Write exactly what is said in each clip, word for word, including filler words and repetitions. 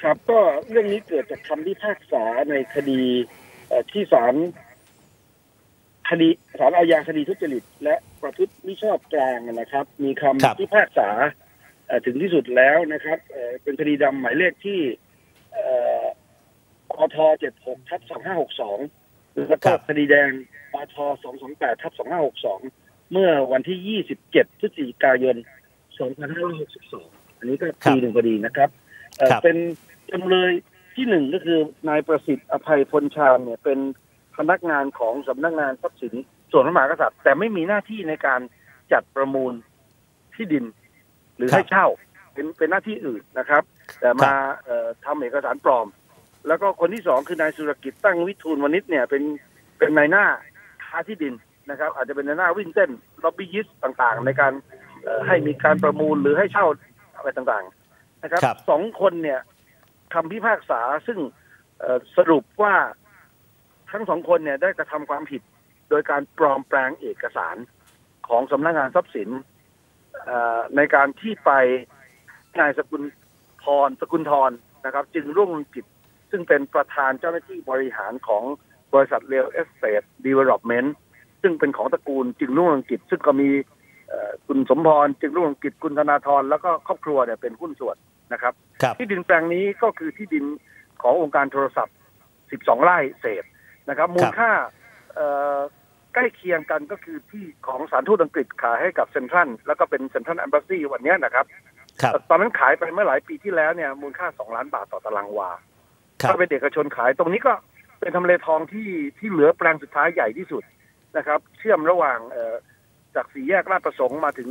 ครับก็เรื่องนี้เกิดจากคำพิพากษาในคดีที่ศาลคดีศาลอาญาคดีทุจริตและประพฤติมิชอบกลางนะครับมีคำพิพากษาถึงที่สุดแล้วนะครับเป็นคดีดำหมายเลขที่ปทเจ็ดหกทับสองห้าหกสองแล้วก็คดีแดงปทสองสองแปดทับสองห้าหกสองเมื่อวันที่ยี่สิบเจ็ดพฤศจิกายนสองพันห้าร้อยหกสิบสองอันนี้ก็ปีหนึ่งคดีนะครับเป็นจำเลยที่หนึ่งก็คือนายประสิทธิ์อภัยพลชาญเนี่ยเป็นพนักงานของสำนักงานทรัพย์สินส่วนพระมหากษัตริย์แต่ไม่มีหน้าที่ในการจัดประมูลที่ดินหรือให้เช่าเป็นเป็นหน้าที่อื่นนะครับแต่มาทำเอกสารปลอมแล้วก็คนที่สองคือนายสุรกิจตั้งวิทูลวณิชเนี่ยเป็นเป็นนายหน้าค้าที่ดินนะครับอาจจะเป็นนายหน้าวิ่งเต้นล็อบบี้ยิสต์ต่างๆในการให้มีการประมูลหรือให้เช่าอะไรต่างๆนะครับสองคนเนี่ยคำพิพากษาซึ่งสรุปว่าทั้งสองคนเนี่ยได้กระทำความผิดโดยการปลอมแปลงเอกสารของสำนักงานทรัพย์สินในการที่ไปนายสกุลธรสกุลธรนะครับจึงรุ่งเรืองกิจซึ่งเป็นประธานเจ้าหน้าที่บริหารของบริษัท Real Estate Development ซึ่งเป็นของตระกูลจึงรุ่งเรืองกิจซึ่งก็มีคุณสมพรจึงรุ่งเรืองกิจคุณธนาธรแล้วก็ครอบครัวเนี่ยเป็นหุ้นส่วนนะครับที่ดินแปลงนี้ก็คือที่ดินขององค์การโทรศัพท์สิบสองไร่เศษนะครับมูลค่าใกล้เคียงกันก็คือที่ของสถานทูตอังกฤษขายให้กับเซ็นทรัลแล้วก็เป็นเซ็นทรัลแอมบาซีวันนี้นะครับตอนนั้นขายไปเมื่อหลายปีที่แล้วเนี่ยมูลค่าสองล้านบาทต่อตารางวาก็เป็นเอกชนขายตรงนี้ก็เป็นทำเลทองที่ที่เหลือแปลงสุดท้ายใหญ่ที่สุดนะครับเชื่อมระหว่างจากสี่แยกลาดประสงค์มาถึง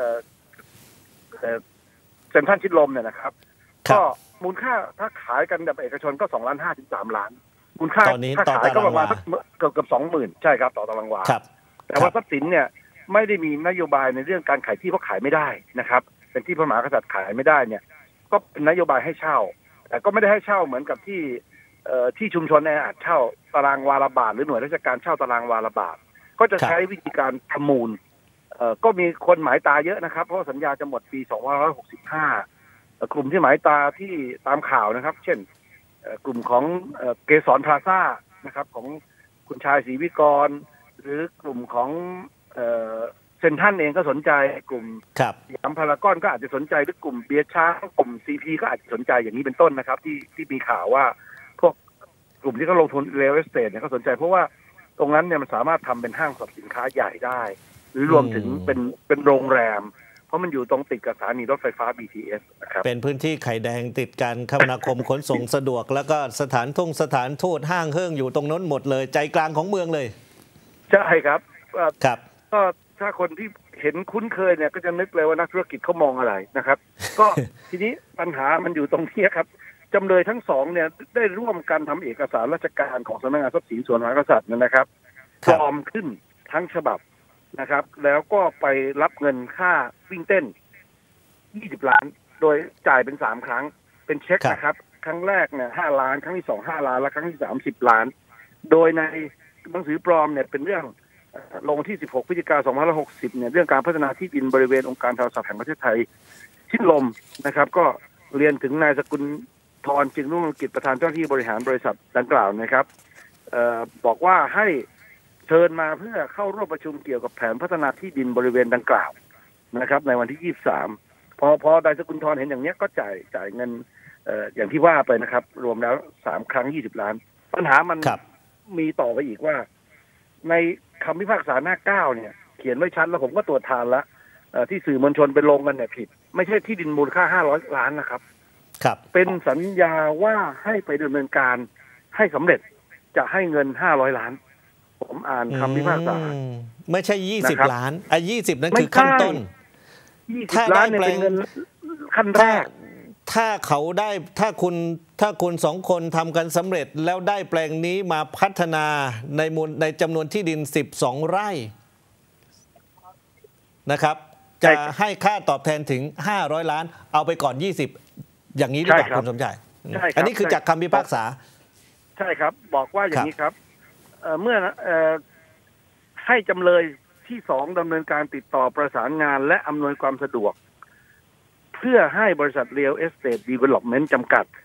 เซ็นทรัลชิดลมเนี่ยนะครับก็มูลค่าถ้าขายกันแบบเอกชนก็สองล้านห้าถึงสามล้านมูลค่าถ้าขายก็ประมาณเกือบเกือบสองหมื่นใช่ครับต่อตารางวาแต่ว่าทรัพย์สินเนี่ยไม่ได้มีนโยบายในเรื่องการขายที่เพราะขายไม่ได้นะครับเป็นที่พระมหากษัตริย์ขายไม่ได้เนี่ยก็เป็นนโยบายให้เช่าแต่ก็ไม่ได้ให้เช่าเหมือนกับที่ที่ชุมชนแออัดเช่าตารางวาละบาทหรือหน่วยราชการเช่าตารางวาละบาทก็จะใช้วิธีการประมูลก็มีคนหมายตาเยอะนะครับเพราะสัญญาจะหมดปีสองพันห้าร้อยหกสิบห้ากลุ่มที่หมายตาที่ตามข่าวนะครับเช่นกลุ่มของเกสรพลาซ่านะครับของคุณชายศรีวิกรหรือกลุ่มของเซ็นทรัลเองก็สนใจกลุ่มยามพารากอนก็อาจจะสนใจหรือกลุ่มเบียร์ช้างกลุ่มซีพีก็อาจจะสนใจอย่างนี้เป็นต้นนะครับที่ที่มีข่าวว่าพวกกลุ่มที่เขาลงทุนเรียลเอสเตทเนี่ยเขาสนใจเพราะว่าตรงนั้นเนี่ยมันสามารถทำเป็นห้างสรรพสินค้าใหญ่ได้หรือรวมถึงเป็นเป็นโรงแรมเพราะมันอยู่ตรงติดกับสถานีรถไฟฟ้า บี ที เอส นะครับเป็นพื้นที่ไข่แดงติดการคมนาคมขนส่งสะดวกแล้วก็สถานทุ่งสถานทูตห้างเฮิ่งอยู่ตรงนั้นหมดเลยใจกลางของเมืองเลยใช่ครับครับก็ถ้าคนที่เห็นคุ้นเคยเนี่ยก็จะนึกเลยว่านักธุรกิจเขามองอะไรนะครับก็ทีนี้ปัญหามันอยู่ตรงนี้ครับจำเลยทั้งสองเนี่ยได้ร่วมกันทำเอกสารราชการของสำนักงานทรัพย์สินส่วนพระมหากษัตริย์นะครับปลอมขึ้นทั้งฉบับนะครับแล้วก็ไปรับเงินค่าวิ่งเต้นยี่สิบล้านโดยจ่ายเป็นสามครั้งเป็นเช็คนะครับครั้งแรกเนี่ยห้าล้านครั้งที่สองห้าล้านและครั้งที่สามสิบล้านโดยในหนังสือปลอมเนี่ยเป็นเรื่องลงที่สิบหกพฤศจิกายนสองพันห้าร้อยหกสิบเนี่ยเรื่องการพัฒนาที่ดินบริเวณองค์การโทรศัพท์แห่งประเทศไทยชิดลมนะครับก็เรียนถึงนายสกุลธรจึงรุ่งเรืองกิจประธานเจ้าหน้าที่บริหารบริษัทดังกล่าวนะครับเอ่อบอกว่าให้เชิญมาเพื่อเข้าร่วมประชุมเกี่ยวกับแผนพัฒนาที่ดินบริเวณดังกล่าวนะครับในวันที่ยี่สิบสามพอพอนายสกุลธรเห็นอย่างนี้ก็จ่ายจ่ายเงินเอ่ออย่างที่ว่าไปนะครับรวมแล้วสามครั้งยี่สิบล้านปัญหามันมีต่อไปอีกว่าในคำพิพากษาหน้าเก้าเนี่ยเขียนไว้ชัดแล้วผมก็ตรวจทานแล้วที่สื่อมวลชนไปลงกันเนี่ยผิดไม่ใช่ที่ดินมูลค่าห้าร้อยล้านนะครับครับเป็นสัญญาว่าให้ไปดำเนินการให้สำเร็จจะให้เงินห้าร้อยล้านผมอ่านคำพิพากษาไม่ใช่ยี่สิบล้านไอ้ยี่สิบนั้นคือขั้นต้นถ้าได้แปลงเงินขั้นแรกถ้าเขาได้ถ้าคุณถ้าคุณสองคนทำกันสำเร็จแล้วได้แปลงนี้มาพัฒนาในมูลในจำนวนที่ดินสิบสองไร่นะครับจะให้ค่าตอบแทนถึงห้าร้อยล้านเอาไปก่อนยี่สิบอย่างนี้หรือเปล่าคุณสมชายอันนี้คือจากคำพิพากษาใช่ครับบอกว่าอย่างนี้ครับเมื่อให้จำเลยที่สองดำเนินการติดต่อประสานงานและอำนวยความสะดวกเพื่อให้บริษัท Real Estate Development จำกัด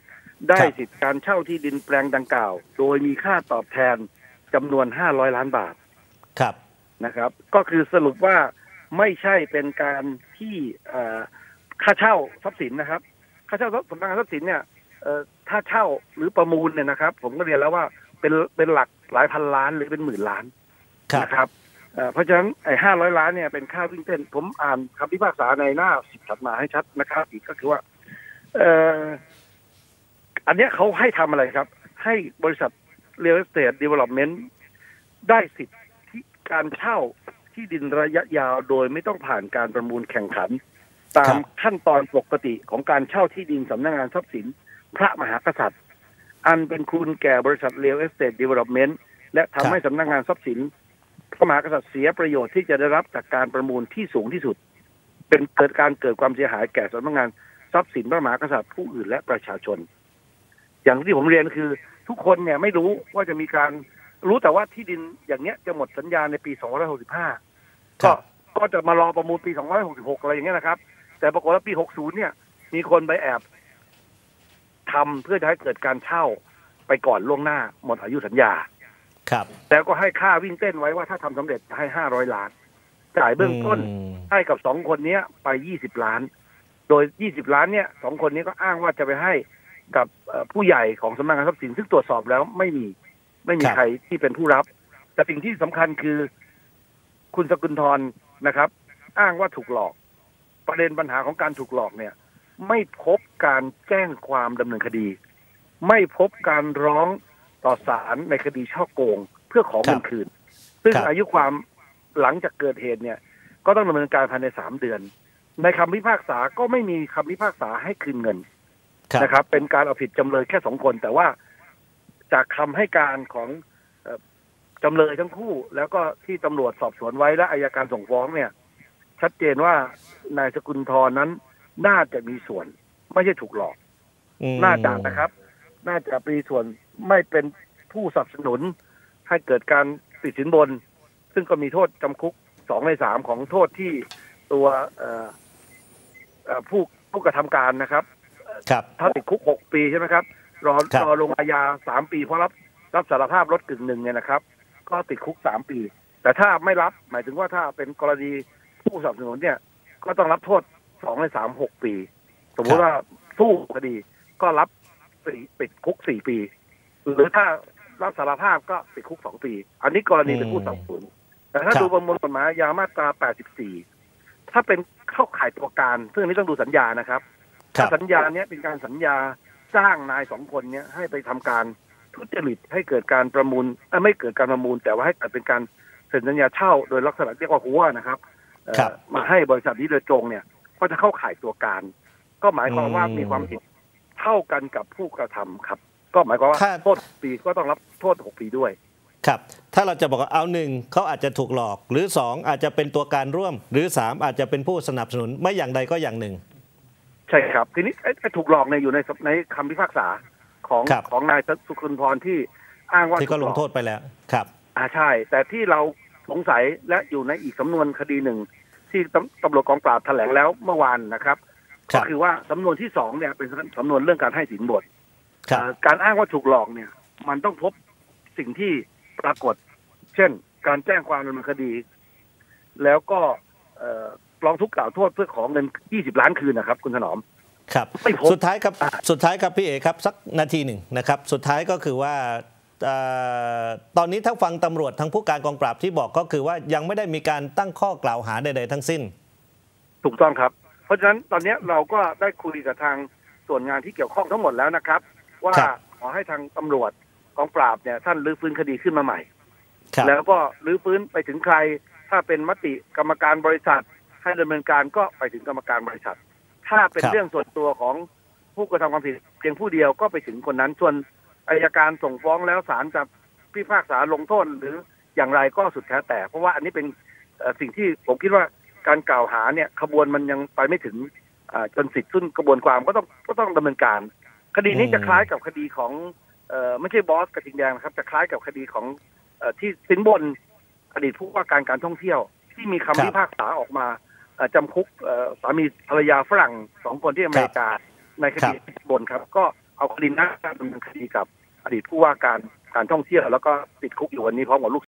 ได้สิทธิการเช่าที่ดินแปลงดังกล่าวโดยมีค่าตอบแทนจำนวนห้าร้อยล้านบาทครับนะครับก็คือสรุปว่าไม่ใช่เป็นการที่ค่าเช่าทรัพย์สินนะครับค่าเช่าสำนักงานทรัพย์สินเนี่ยถ้าเช่าหรือประมูลเนี่ยนะครับผมก็เรียนแล้วว่าเป็นเป็นหลักหลายพันล้านหรือเป็นหมื่นล้านนะครับเพราะฉะนั้นไอ้ห้าร้อยล้านเนี่ยเป็นค่าวิ่งเต้นผมอ่านคำพิพากษาในหน้าสิบถัดมาให้ชัดนะครับอีกก็คือว่าเอ่ออันนี้เขาให้ทำอะไรครับให้บริษัท Real Estate Development ได้สิทธิการเช่าที่ดินระยะยาวโดยไม่ต้องผ่านการประมูลแข่งขันตามขั้นตอนปกติของการเช่าที่ดินสำนักงานทรัพย์สินพระมหากษัตริย์อันเป็นคุณแก่บริษัท Real Estate Development และทำให้สำนักงานทรัพย์สินพระมหากษัตริย์เสียประโยชน์ที่จะได้รับจากการประมูลที่สูงที่สุดเป็นเกิดการเกิดความเสียหายแก่สำนักงานทรัพย์สินพระมหากษัตริย์ผู้อื่นและประชาชนอย่างที่ผมเรียนคือทุกคนเนี่ยไม่รู้ว่าจะมีการรู้แต่ว่าที่ดินอย่างเนี้ยจะหมดสัญญาในปีสองพันห้าร้อยหกสิบห้าก็ก็จะมารอประมูลปีสองพันห้าร้อยหกสิบหกอะไรอย่างเงี้ยนะครับแต่ปรากฏว่าปีหกสิบเนี่ยมีคนไปแอบทำเพื่อจะให้เกิดการเช่าไปก่อนล่วงหน้าหมดอายุสัญญาครับแล้วก็ให้ค่าวิ่งเต้นไว้ว่าถ้าทำสำเร็จจะให้ห้าร้อยล้านจ่ายเบื้องต้นให้กับสองคนนี้ไปยี่สิบล้านโดยยี่สิบล้านเนี่ยสองคนนี้ก็อ้างว่าจะไปให้กับผู้ใหญ่ของสำนักงานทรัพย์สินซึ่งตรวจสอบแล้วไม่มีไม่มีใครที่เป็นผู้รับแต่สิ่งที่สำคัญคือคุณสกุลธรนะครับอ้างว่าถูกหลอกประเด็นปัญหาของการถูกหลอกเนี่ยไม่พบการแจ้งความดำเนินคดีไม่พบการร้องต่อศาลในคดีฉ้อโกงเพื่อขอเงินคืนซึ่งอายุความหลังจากเกิดเหตุเนี่ยก็ต้องดำเนินการภายในสามเดือนในคำพิพากษาก็ไม่มีคำพิพากษาให้คืนเงินนะครับเป็นการเอาผิดจำเลยแค่สองคนแต่ว่าจากคำให้การของจำเลยทั้งคู่แล้วก็ที่ตำรวจสอบสวนไว้และอัยการส่งฟ้องเนี่ยชัดเจนว่านายสกุลธรนั้นน่าจะมีส่วนไม่ใช่ถูกหลอกน่าจะนะครับน่าจะมีส่วนไม่เป็นผู้สนับสนุนให้เกิดการติดสินบนซึ่งก็มีโทษจำคุกสองในสามของโทษที่ตัวผู้ผู้กระทำการนะครับถ้าติดคุกหกปีใช่ไหมครับรอรอลงอาญาสามปีเพราะรับรับสารภาพลดกึ่งหนึ่งเนี่ยนะครับก็ติดคุกสามปีแต่ถ้าไม่รับหมายถึงว่าถ้าเป็นกรณีผู้สนับสนุนเนี่ยก็ต้องรับโทษสองในสามหกปีสมมติว่าสู้คดีก็รับติดคุกสี่ปีหรือถ้ารับสารภาพก็ติดคุกสองปีอันนี้กรณีเป็นผู้สนับสนุนแต่ถ้าดูประมวลกฎหมายยามาตราแปดสิบสี่ถ้าเป็นเข้าข่ายตัวการซึ่งอันนี้ต้องดูสัญญานะครับถ้าสัญญาเนี้ยเป็นการสัญญาจ้างนายสองคนเนี้ยให้ไปทำการทุจริตให้เกิดการประมูลไม่เกิดการประมูลแต่ว่าให้เกิดเป็นการเซ็นสัญญาเช่าโดยลักษณะเรียกว่าหัวนะครับมาให้บริษัทนี้โดยตรงเนี่ยก็จะเข้าข่ายตัวการก็หมายความว่ามีความผิดเท่ากันกับผู้กระทำครับก็หมายความว่าโทษปีก็ต้องรับโทษหกปีด้วยครับถ้าเราจะบอกว่าเอาหนึ่งเขาอาจจะถูกหลอกหรือสองอาจจะเป็นตัวการร่วมหรือสามอาจจะเป็นผู้สนับสนุนไม่อย่างใดก็อย่างหนึ่งใช่ครับทีนี้ไอ้ถูกหลอกเนี่ยอยู่ในในคำพิพากษาของของนายสุขุนพรที่อ้างว่าที่ก็ลงโทษไปแล้วครับอ่าใช่แต่ที่เราสงสัยและอยู่ในอีกสำนวนคดีหนึ่งที่ตำรวจกองปราบแถลงแล้วเมื่อวานนะครับก็คือว่าสำนวนที่สองเนี่ยเป็นสำนวนเรื่องการให้สินบนการอ้างว่าถูกหลอกเนี่ยมันต้องพบสิ่งที่ปรากฏเช่นการแจ้งความดำเนินคดีแล้วก็ร้องทุกข์กล่าวโทษเพื่อขอเงินยี่สิบล้านคืนนะครับคุณถนอมครับสุดท้ายครับสุดท้ายครับพี่เอกครับสักนาทีหนึ่งนะครับสุดท้ายก็คือว่าตอนนี้ถ้าฟังตำรวจทั้งผู้การกองปราบที่บอกก็คือว่ายังไม่ได้มีการตั้งข้อกล่าวหาใดๆทั้งสิ้นถูกต้องครับเพราะฉะนั้นตอนนี้เราก็ได้คุยกับทางส่วนงานที่เกี่ยวข้องทั้งหมดแล้วนะครับว่าขอให้ทางตำรวจกองปราบเนี่ยท่านรื้อฟื้นคดีขึ้นมาใหม่แล้วก็รื้อฟื้นไปถึงใครถ้าเป็นมติกรรมการบริษัทให้ดำเนินการก็ไปถึงกรรมการบริษัทถ้าเป็นเรื่องส่วนตัวของผู้กระทำความผิดเพียงผู้เดียวก็ไปถึงคนนั้นส่วนอัยการส่งฟ้องแล้วศาลจะพิพากษาลงโทษหรืออย่างไรก็สุดแท้แต่เพราะว่าอันนี้เป็นสิ่งที่ผมคิดว่าการกล่าวหาเนี่ยขบวนมันยังไปไม่ถึงจนสิ้นกระบวนความก็ต้องก็ต้องดำเนินการคดีนี้จะคล้ายกับคดีของไม่ใช่บอสกระทิงแดงนะครับจะคล้ายกับคดีของที่สินบนอดีตผู้ว่าการการท่องเที่ยวที่มีคำพิพากษาออกมาจำคุกสามีภรรยาฝรั่งสองคนที่อเมริกาในคดีสินบนครับก็เอาคดีนั้นดำเนินคดีกับอดีตผู้ว่าการการท่องเที่ยวแล้วก็ติดคุกอยู่วันนี้พร้อมกับลูก